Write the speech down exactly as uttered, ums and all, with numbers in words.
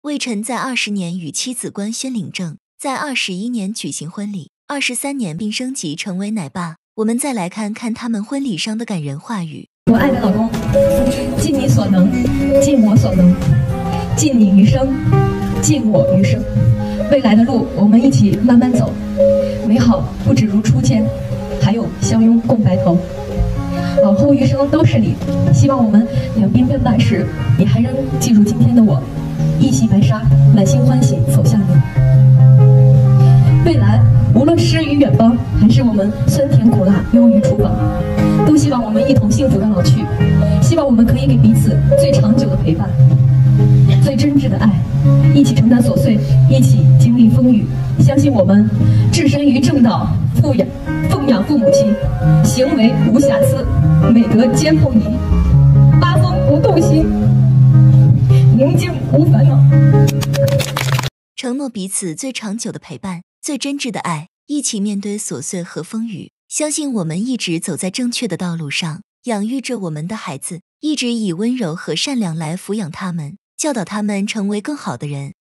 魏晨在二十年与妻子官宣领证，在二十一年举行婚礼，二十三年并升级成为奶爸。我们再来看看他们婚礼上的感人话语。 我爱的老公，尽你所能，尽我所能，尽你余生，尽我余生。未来的路我们一起慢慢走，美好不止如初见，还有相拥共白头。往后余生都是你，希望我们两鬓变半时，你还仍记住今天的我，一袭白纱，满心欢喜走向你。未来无论诗与远方，还是我们酸甜苦辣忧于厨房，都希望我们一同幸福的老去，希望我们可以给彼此最长久的陪伴，最真挚的爱，一起承担琐碎，一起经历风雨。相信我们置身于正道，富养奉养父母亲，行为无瑕疵，美德兼不移，八风不动心，宁静无烦恼。 承诺彼此最长久的陪伴，最真挚的爱，一起面对琐碎和风雨。相信我们一直走在正确的道路上，养育着我们的孩子，一直以温柔和善良来抚养他们，教导他们成为更好的人。